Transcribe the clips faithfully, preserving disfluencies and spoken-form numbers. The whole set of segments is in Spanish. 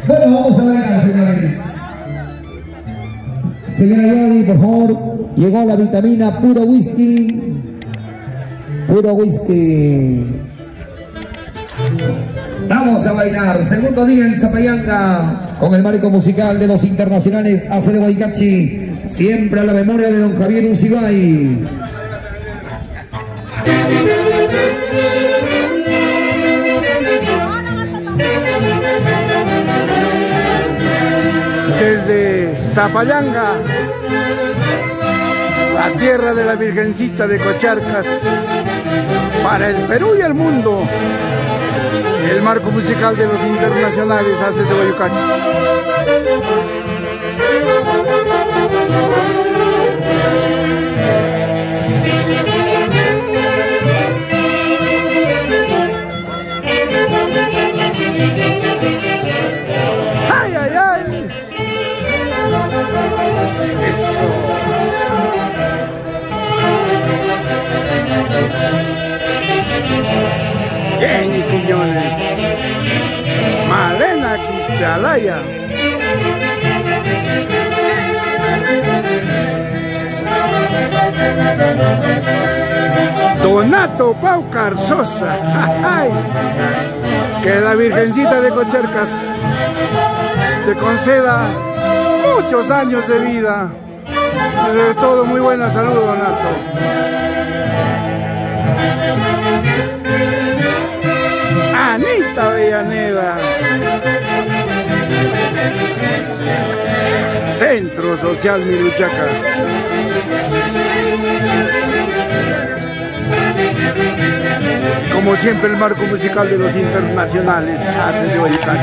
Bueno, vamos a ver, señores. Señora Yodi, por favor, llegó la vitamina Puro Whisky. Puro Whisky. Vamos a bailar, segundo día en Zapayanga, con el marco musical de los internacionales A C de Huaycachi, siempre a la memoria de don Javier Ucibay. Desde Zapayanga, la tierra de la Virgencita de Cocharcas, para el Perú y el mundo, el marco musical de los internacionales A C de Huaycachi. ¡Ay, ay, ay! ¡Eso! Bien, Quiñones. Malena Quispealaya. Donato Pau Carzosa. ¡Ay! Que la Virgencita de Cocharcas te conceda muchos años de vida. De todo, muy buena salud, Donato. Anita Avellaneda. Centro Social Miluchaca. Como siempre, el marco musical de los internacionales A C de Huaycachi.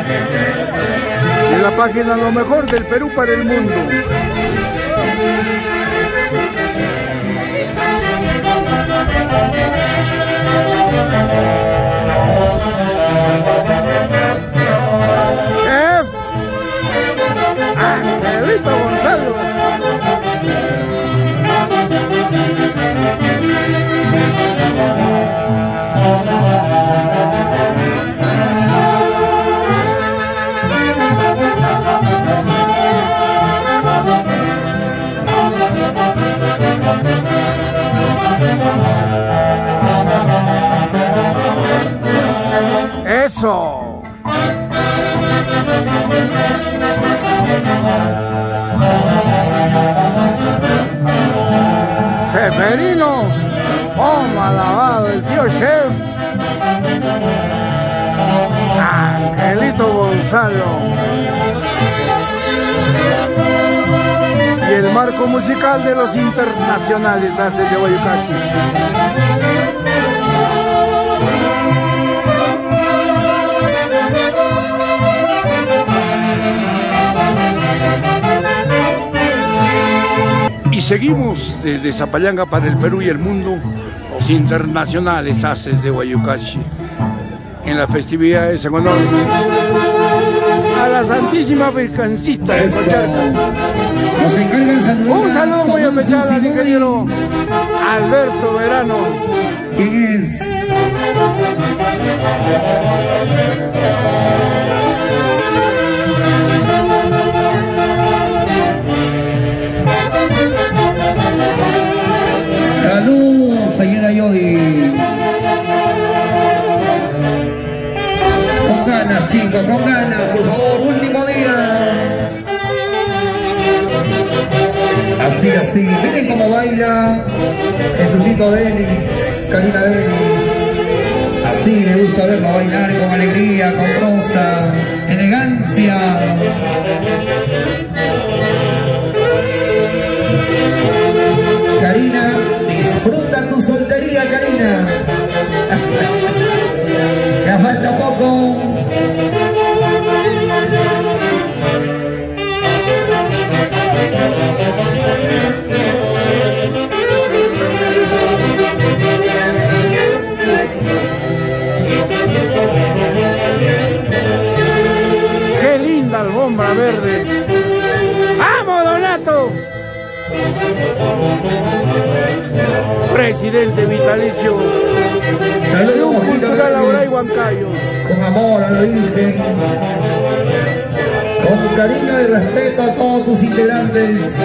En la página Lo Mejor del Perú para el Mundo. F. Angelito Gonzalo. Eso. Seferino, oh, malabado, el tío Chef. Angelito Gonzalo. Y el marco musical de los internacionales A C de Huaycachi. Y seguimos desde Zapayanga para el Perú y el mundo, los internacionales A C de Huaycachi, en la festividad de San Honor a la Santísima Virgencita de Cocharcas. Un saludo muy especial al ingeniero Alberto Verano. ¿Quién es? Saludos, señora Yodi. Con ganas, chicos, con ganas, por favor, último día. Así, así, miren cómo baila Jesucito Delis, Karina Delis. Así me gusta verlo bailar con alegría, con rosa, elegancia. Karina, disfruta tu soltería, Karina. Ya falta poco. ¡Qué linda alfombra verde! ¡Vamos, Donato! Presidente vitalicio. Saludos, Cultural Ahora y Huancayo. Con amor a la Virgen. cariño y respeto a todos tus integrantes.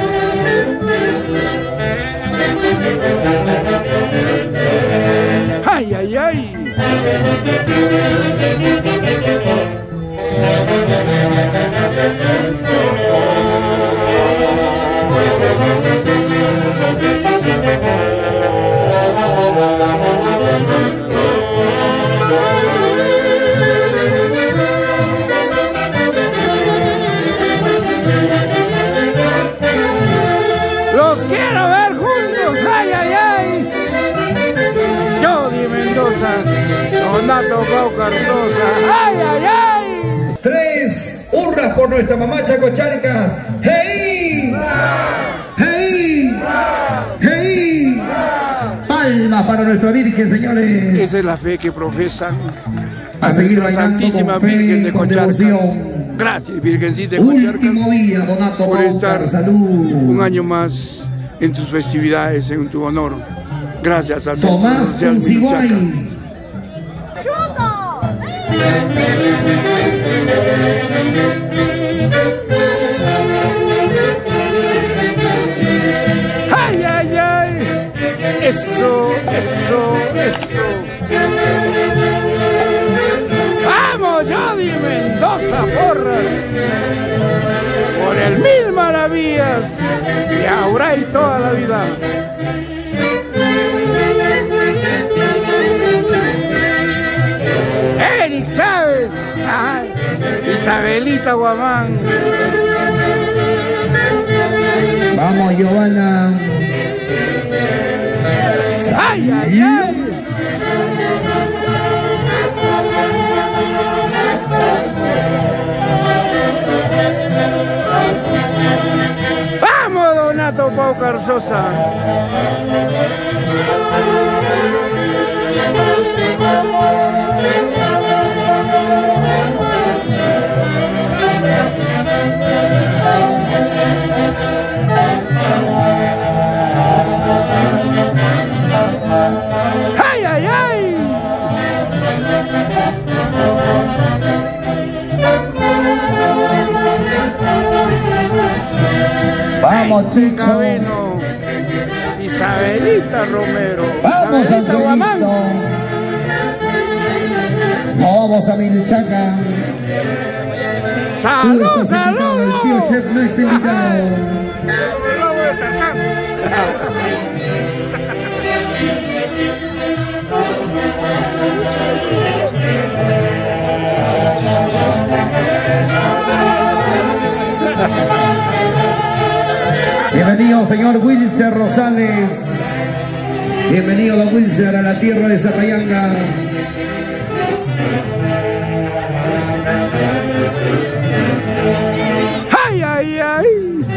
¡Ay, ay, ay! ¡Los quiero ver juntos! ¡Ay, ay, ay! Jody Mendoza, Donato Pau Cardosa. ¡Ay, ay, ay! Tres hurras por nuestra mamá Chacocharcas. ¡Hey! ¡Hey! ¡Hey! Palmas para nuestra Virgen, señores. Esa es la fe que profesan a seguir nuestra bailando Santísima con fe, Virgen de con Cocharcas. devoción. Gracias, Virgencita de Cocharcas, Último día, Donato por estar Baucar, salud. un año más en tus festividades, en tu honor. Gracias a Tomás Unciguay. ¡Ay, ay, ay! Eso, eso, eso. ¡Vamos, Jody Mendoza, porras! Por el Mil Maravillas y ahora y toda la vida. Eric Chávez, ay, Isabelita Guamán. Vamos, Giovanna. ¡Ay, ay, ay! ¡Vamos, Donato Pau Cardosa! ¡Ay, ay, ay! Vamos, Chicho. Cabeno, Isabelita Romero. Vamos, Isabelita Guamán. Angelito. Vamos a Miluchaca. ¡Salud, salud! El tío Chef no está invitado. Bienvenido, señor Wilser Rosales. Bienvenido, don Wilser, a la tierra de Zapayanga. ¡Ay, ay, ay!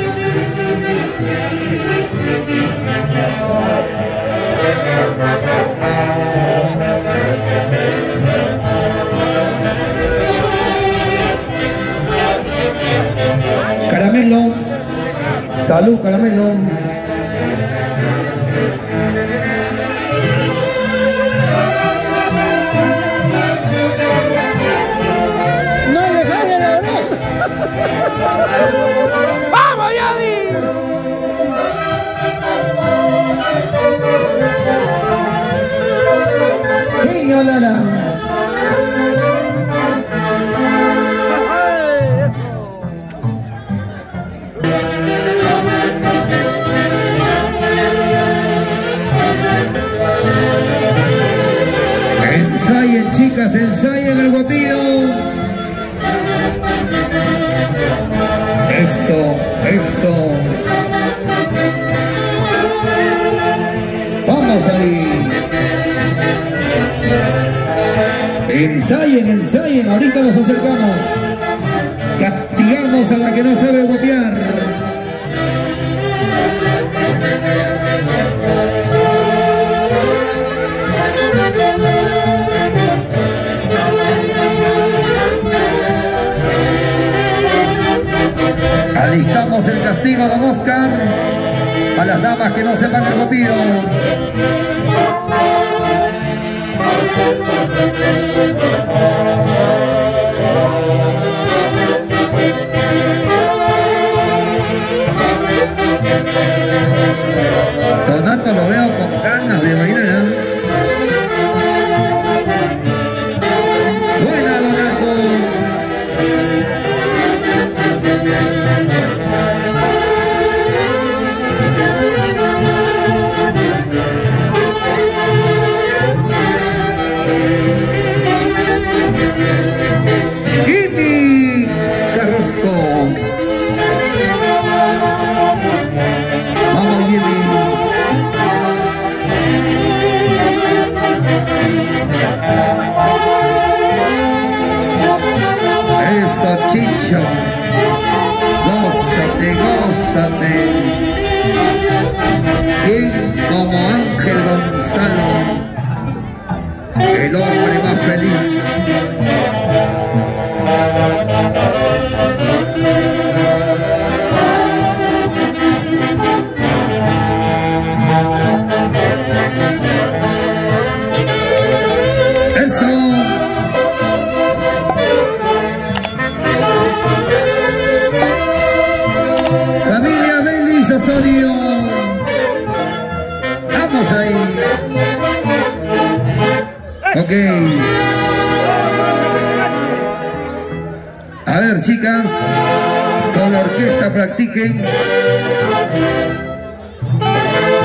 Caramelo. Salud, Caramelo. ¡No le sale la oreja! ¡Vamos, Yadi! Niño Lara. Ensayen, chicas, ensayen el guapillo. Eso, eso. Vamos ahí. Ensayen, ensayen. Ahorita nos acercamos. Castigamos a la que no sabe guapear. Alistamos el castigo, don Oscar, a las damas que no sepan el guapillo. Eso, Chicho. Gózate, gózate. ¿Quién como Ángel Gonzalo? El hombre más feliz. Eso. Familia Belis Osorio. Vamos ahí. Ok. A ver, chicas, con la orquesta practiquen.